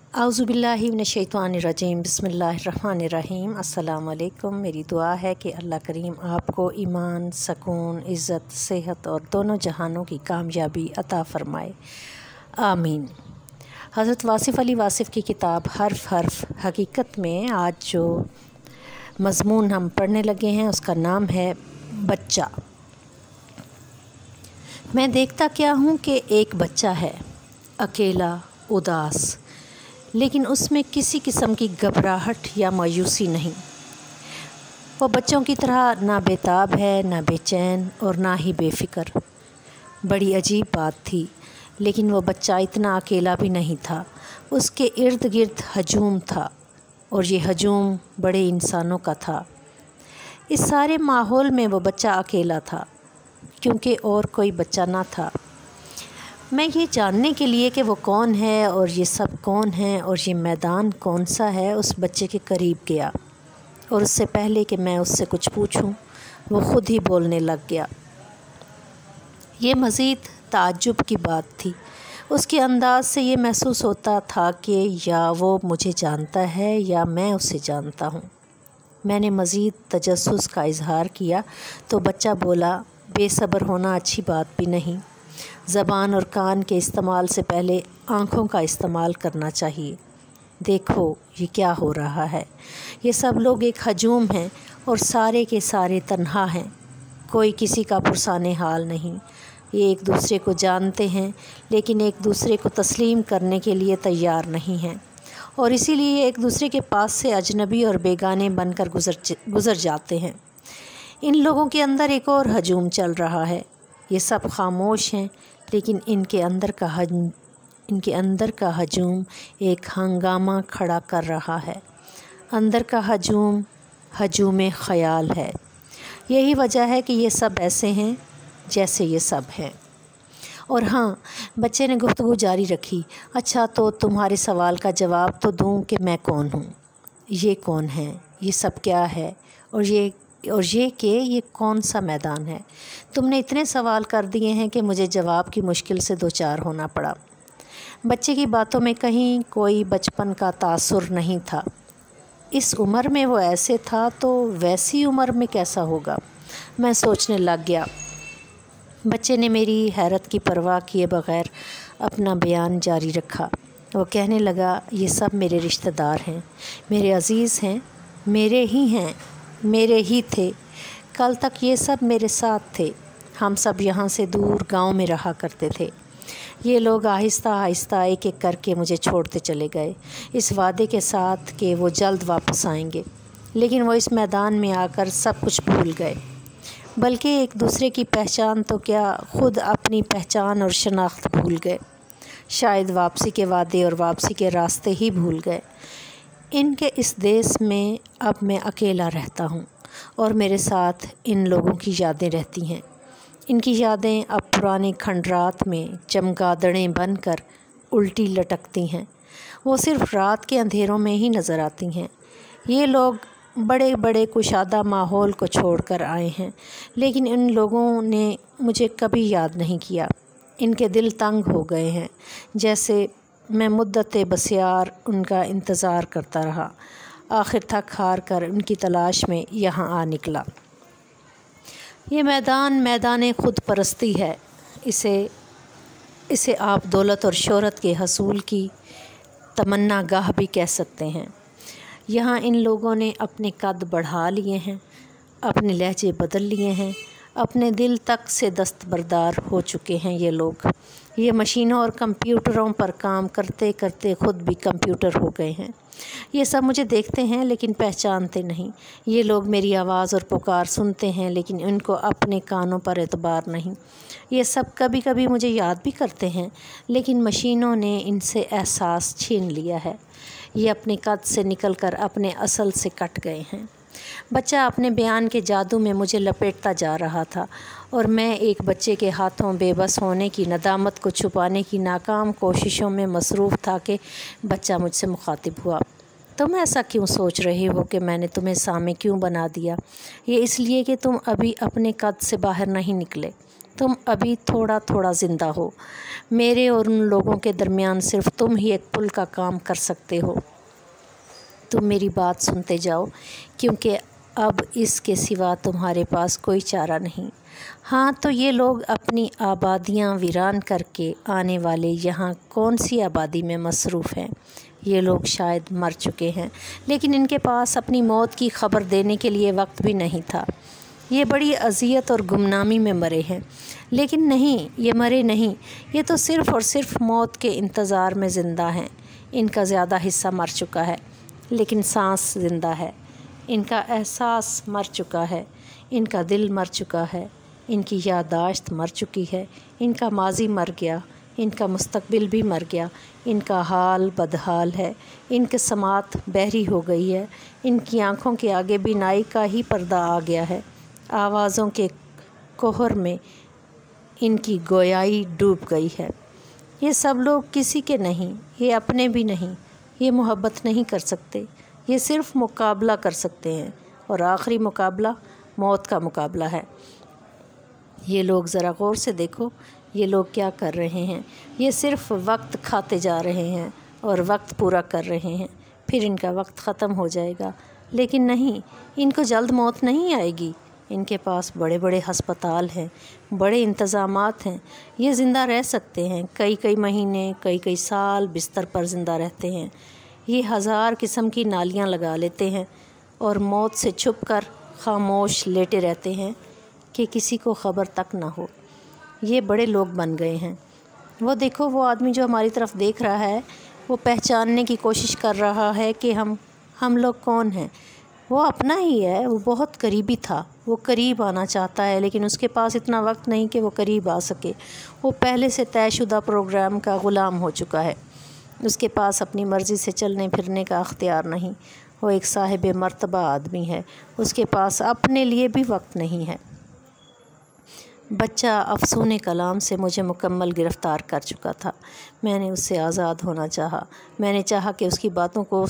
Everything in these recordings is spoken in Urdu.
आउज़ुबिल्लाहि मिनश्शैतानिर्रजीम बिस्मिल्लाहिर्रहमानिर्रहीम। अस्सलाम वालेकुम। मेरी दुआ है कि अल्लाह करीम आपको ईमान, सकून, इज़्ज़त, सेहत और दोनों जहानों की कामयाबी अता फ़रमाए, आमीन। हज़रत वासिफ़ अली वासिफ़ की किताब हर्फ़ हर्फ़ हकीकत में आज जो मज़मून हम पढ़ने लगे हैं उसका नाम है बच्चा। मैं देखता क्या हूँ कि एक बच्चा है, अकेला, उदास, लेकिन उसमें किसी किस्म की घबराहट या मायूसी नहीं। वो बच्चों की तरह ना बेताब है, ना बेचैन और ना ही बेफ़िक्र। बड़ी अजीब बात थी, लेकिन वो बच्चा इतना अकेला भी नहीं था। उसके इर्द गिर्द हजूम था और ये हजूम बड़े इंसानों का था। इस सारे माहौल में वो बच्चा अकेला था क्योंकि और कोई बच्चा ना था। मैं ये जानने के लिए कि वो कौन है और ये सब कौन है और ये मैदान कौन सा है, उस बच्चे के करीब गया और उससे पहले कि मैं उससे कुछ पूछूं, वो ख़ुद ही बोलने लग गया। ये मज़ीद ताज्जुब की बात थी। उसके अंदाज़ से ये महसूस होता था कि या वो मुझे जानता है या मैं उसे जानता हूँ। मैंने मज़ीद तजस्सुस का इज़हार किया तो बच्चा बोला, बेसब्र होना अच्छी बात भी नहीं। ज़बान और कान के इस्तेमाल से पहले आँखों का इस्तेमाल करना चाहिए। देखो ये क्या हो रहा है। ये सब लोग एक हजूम हैं और सारे के सारे तन्हा हैं। कोई किसी का पुरसाने हाल नहीं। ये एक दूसरे को जानते हैं लेकिन एक दूसरे को तस्लीम करने के लिए तैयार नहीं हैं और इसीलिए एक दूसरे के पास से अजनबी और बेगाने बनकर गुज़र जाते हैं। इन लोगों के अंदर एक और हजूम चल रहा है। ये सब खामोश हैं लेकिन इनके अंदर का हजूम एक हंगामा खड़ा कर रहा है। अंदर का हजूम ख़याल है। यही वजह है कि ये सब ऐसे हैं जैसे ये सब हैं। और हाँ, बच्चे ने गुफ्तगू जारी रखी, अच्छा तो तुम्हारे सवाल का जवाब तो दूँ कि मैं कौन हूँ, ये कौन है, ये सब क्या है और ये कि ये कौन सा मैदान है। तुमने इतने सवाल कर दिए हैं कि मुझे जवाब की मुश्किल से दो चार होना पड़ा। बच्चे की बातों में कहीं कोई बचपन का तासुर नहीं था। इस उम्र में वो ऐसे था तो वैसी उम्र में कैसा होगा, मैं सोचने लग गया। बच्चे ने मेरी हैरत की परवाह किए बग़ैर अपना बयान जारी रखा। वो कहने लगा, ये सब मेरे रिश्तेदार हैं, मेरे अज़ीज़ हैं, मेरे ही थे। कल तक ये सब मेरे साथ थे। हम सब यहाँ से दूर गांव में रहा करते थे। ये लोग आहिस्ता आहिस्ता एक एक करके मुझे छोड़ते चले गए, इस वादे के साथ कि वो जल्द वापस आएंगे। लेकिन वो इस मैदान में आकर सब कुछ भूल गए, बल्कि एक दूसरे की पहचान तो क्या, ख़ुद अपनी पहचान और शनाख्त भूल गए। शायद वापसी के वादे और वापसी के रास्ते ही भूल गए। इनके इस देश में अब मैं अकेला रहता हूँ और मेरे साथ इन लोगों की यादें रहती हैं। इनकी यादें अब पुराने खंडरात में चमगादड़ें बनकर उल्टी लटकती हैं। वो सिर्फ़ रात के अंधेरों में ही नज़र आती हैं। ये लोग बड़े बड़े कुशादा माहौल को छोड़कर आए हैं, लेकिन इन लोगों ने मुझे कभी याद नहीं किया। इनके दिल तंग हो गए हैं, जैसे मैं मुद्दत बसियार उनका इंतज़ार करता रहा। आखिर थक हार कर उनकी तलाश में यहाँ आ निकला। ये मैदान ख़ुद परस्ती है। इसे आप दौलत और शोहरत के हसूल की तमन्ना गाह भी कह सकते हैं। यहाँ इन लोगों ने अपने कद बढ़ा लिए हैं, अपने लहजे बदल लिए हैं, अपने दिल तक से दस्तबरदार हो चुके हैं। ये लोग ये मशीनों और कंप्यूटरों पर काम करते करते ख़ुद भी कंप्यूटर हो गए हैं। ये सब मुझे देखते हैं लेकिन पहचानते नहीं। ये लोग मेरी आवाज़ और पुकार सुनते हैं लेकिन इनको अपने कानों पर एतबार नहीं। ये सब कभी कभी मुझे याद भी करते हैं लेकिन मशीनों ने इनसे एहसास छीन लिया है। ये अपने कद से निकलकर अपने असल से कट गए हैं। बच्चा अपने बयान के जादू में मुझे लपेटता जा रहा था और मैं एक बच्चे के हाथों बेबस होने की नदामत को छुपाने की नाकाम कोशिशों में मसरूफ़ था कि बच्चा मुझसे मुखातिब हुआ। तुम ऐसा क्यों सोच रहे हो कि मैंने तुम्हें सामे क्यों बना दिया? ये इसलिए कि तुम अभी अपने कद से बाहर नहीं निकले। تم ابھی تھوڑا تھوڑا زندہ ہو۔ میرے اور ان لوگوں کے درمیان صرف تم ہی ایک پل کا کام کر سکتے ہو۔ تم میری بات سنتے جاؤ، کیونکہ اب اس کے سوا تمہارے پاس کوئی چارہ نہیں۔ ہاں تو یہ لوگ اپنی آبادیاں ویران کر کے آنے والے یہاں کون سی آبادی میں مصروف ہیں؟ یہ لوگ شاید مر چکے ہیں، لیکن ان کے پاس اپنی موت کی خبر دینے کے لیے وقت بھی نہیں تھا۔ یہ بڑی اذیت اور گمنامی میں مرے ہیں، لیکن نہیں، یہ مرے نہیں، یہ تو صرف اور صرف موت کے انتظار میں زندہ ہیں۔ ان کا زیادہ حصہ مر چکا ہے، لیکن سانس زندہ ہے۔ ان کا احساس مر چکا ہے، ان کا دل مر چکا ہے، ان کی یادداشت مر چکی ہے، ان کا ماضی مر گیا، ان کا مستقبل بھی مر گیا، ان کا حال بدحال ہے، ان کی سماعت بحری ہو گئی ہے، ان کی آنکھوں کے آگے بینائی کا ہی پردہ آ گیا ہے، آوازوں کے کوہر میں ان کی گویائی ڈوب گئی ہے۔ یہ سب لوگ کسی کے نہیں، یہ اپنے بھی نہیں، یہ محبت نہیں کر سکتے، یہ صرف مقابلہ کر سکتے ہیں، اور آخری مقابلہ موت کا مقابلہ ہے۔ یہ لوگ ذرا غور سے دیکھو، یہ لوگ کیا کر رہے ہیں؟ یہ صرف وقت کھاتے جا رہے ہیں اور وقت پورا کر رہے ہیں، پھر ان کا وقت ختم ہو جائے گا۔ لیکن نہیں، ان کو جلد موت نہیں آئے گی۔ ان کے پاس بڑے بڑے ہسپتال ہیں، بڑے انتظامات ہیں، یہ زندہ رہ سکتے ہیں، کئی مہینے، کئی سال بستر پر زندہ رہتے ہیں۔ یہ 1000 قسم کی نالیاں لگا لیتے ہیں اور موت سے چھپ کر خاموش لیٹے رہتے ہیں کہ کسی کو خبر تک نہ ہو۔ یہ بڑے لوگ بن گئے ہیں۔ وہ دیکھو، وہ آدمی جو ہماری طرف دیکھ رہا ہے، وہ پہچاننے کی کوشش کر رہا ہے کہ ہم لوگ کون ہیں۔ وہ اپنا ہی ہے، وہ بہت قریبی تھا، وہ قریب آنا چاہتا ہے، لیکن اس کے پاس اتنا وقت نہیں کہ وہ قریب آ سکے۔ وہ پہلے سے طے شدہ پروگرام کا غلام ہو چکا ہے۔ اس کے پاس اپنی مرضی سے چلنے پھرنے کا اختیار نہیں۔ وہ ایک صاحب مرتبہ آدمی ہے، اس کے پاس اپنے لیے بھی وقت نہیں ہے۔ بچہ افسون کلام سے مجھے مکمل گرفتار کر چکا تھا۔ میں نے اس سے آزاد ہونا چاہا۔ میں نے چاہا کہ اس کی باتوں کو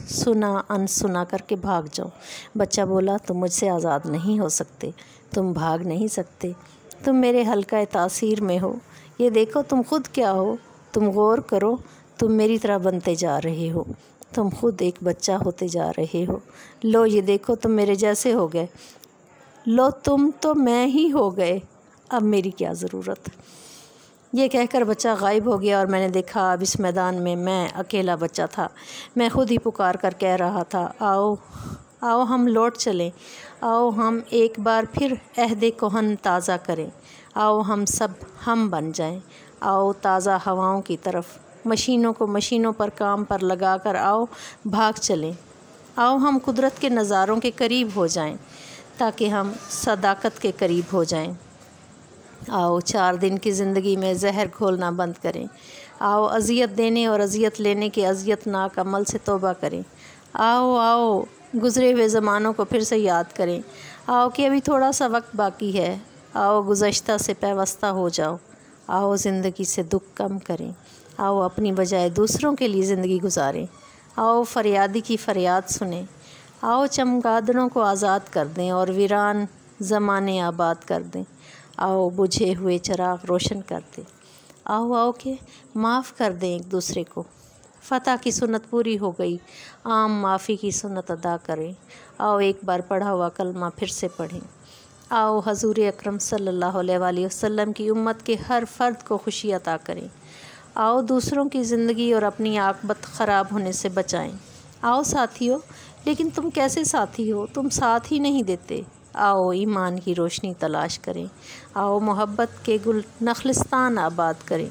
سنا کر کے بھاگ جاؤں۔ بچہ بولا، تم مجھ سے آزاد نہیں ہو سکتے، تم بھاگ نہیں سکتے، تم میرے حلقہ تاثیر میں ہو۔ یہ دیکھو تم خود کیا ہو، تم غور کرو، تم میری طرح بنتے جا رہے ہو، تم خود ایک بچہ ہوتے جا رہے ہو۔ لو یہ دیکھو، تم میرے جیسے ہو گئے، لو تم تو میں ہی ہو گئے، اب میری کیا ضرورت۔ یہ کہہ کر بچہ غائب ہو گیا، اور میں نے دیکھا اب اس میدان میں میں اکیلا بچہ تھا۔ میں خود ہی پکار کر کہہ رہا تھا، آؤ آؤ ہم لوٹ چلیں، آؤ ہم ایک بار پھر عہد کہن تازہ کریں، آؤ ہم سب ہم بن جائیں، آؤ تازہ ہواؤں کی طرف، مشینوں کو مشینوں پر کام پر لگا کر آؤ بھاگ چلیں، آؤ ہم قدرت کے نظاروں کے قریب ہو جائیں تاکہ ہم صداقت کے قریب ہو جائیں۔ آؤ 4 دن کی زندگی میں زہر گھولنا بند کریں، آؤ اذیت دینے اور اذیت لینے کے اذیت ناک عمل سے توبہ کریں، آؤ گزرے ہوئے زمانوں کو پھر سے یاد کریں، آؤ کہ ابھی تھوڑا سا وقت باقی ہے، آؤ گزشتہ سے پیوستہ ہو جاؤ، آؤ زندگی سے دکھ کم کریں، آؤ اپنی بجائے دوسروں کے لیے زندگی گزاریں، آؤ فریادی کی فریاد سنیں، آؤ چمگادڑوں کو آزاد کر دیں اور ویران زمانے آباد کر دیں، آؤ بجھے ہوئے چراغ روشن کر دیں، آؤ کہ معاف کر دیں ایک دوسرے کو۔ فتح کی سنت پوری ہو گئی، عام معافی کی سنت ادا کریں، آؤ ایک بار پڑھا ہوا کلمہ پھر سے پڑھیں، آؤ حضور اکرم صلی اللہ علیہ وآلہ وسلم کی امت کے ہر فرد کو خوشی عطا کریں، آؤ دوسروں کی زندگی اور اپنی عاقبت خراب ہونے سے بچائیں۔ آؤ ساتھیو، لیکن تم کیسے ساتھی ہو؟ تم ساتھ ہی نہیں دیتے۔ آؤ ایمان کی روشنی تلاش کریں، آؤ محبت کے گل نخلستان آباد کریں،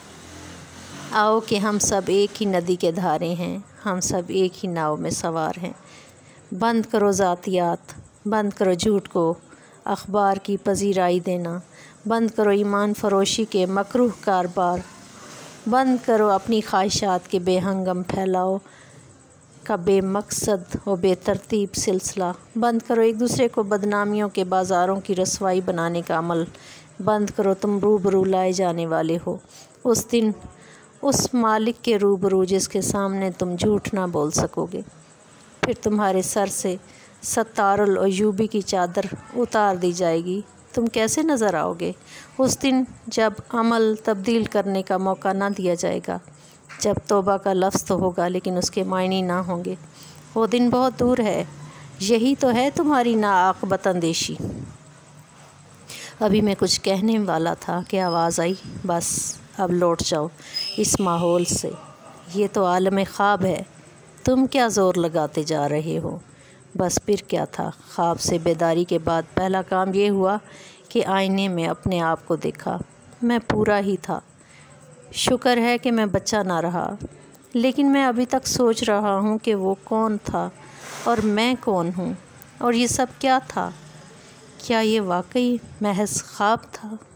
آؤ کہ ہم سب ایک ہی ندی کے دھارے ہیں، ہم سب ایک ہی ناؤ میں سوار ہیں۔ بند کرو ذاتیات، بند کرو جھوٹ کو اخبار کی پذیرائی دینا، بند کرو ایمان فروشی کے مکروہ کاروبار، بند کرو اپنی خواہشات کے بے ہنگم پھیلاؤ کا بے مقصد و بے ترتیب سلسلہ، بند کرو ایک دوسرے کو بدنامیوں کے بازاروں کی رسوائی بنانے کا عمل، بند کرو تم روبرو لائے جانے والے ہو اس دن، اس مالک کے روبرو جس کے سامنے تم جھوٹ نہ بول سکو گے۔ پھر تمہارے سر سے ستار العیوبی کی چادر اتار دی جائے گی، تم کیسے نظر آؤ گے اس دن جب عمل تبدیل کرنے کا موقع نہ دیا جائے گا، جب توبہ کا لفظ تو ہوگا لیکن اس کے معنی نہ ہوں گے۔ وہ دن بہت دور ہے، یہی تو ہے تمہاری ناعاقبت اندیشی۔ ابھی میں کچھ کہنے والا تھا کہ آواز آئی، بس اب لوٹ جاؤ اس ماحول سے، یہ تو عالم خواب ہے، تم کیا زور لگاتے جا رہے ہو۔ بس پھر کیا تھا، خواب سے بیداری کے بعد پہلا کام یہ ہوا کہ آئینے میں اپنے آپ کو دیکھا۔ میں پورا ہی تھا، شکر ہے کہ میں بچہ نہ رہا، لیکن میں ابھی تک سوچ رہا ہوں کہ وہ کون تھا اور میں کون ہوں، اور یہ سب کیا تھا؟ کیا یہ واقعی محض خواب تھا؟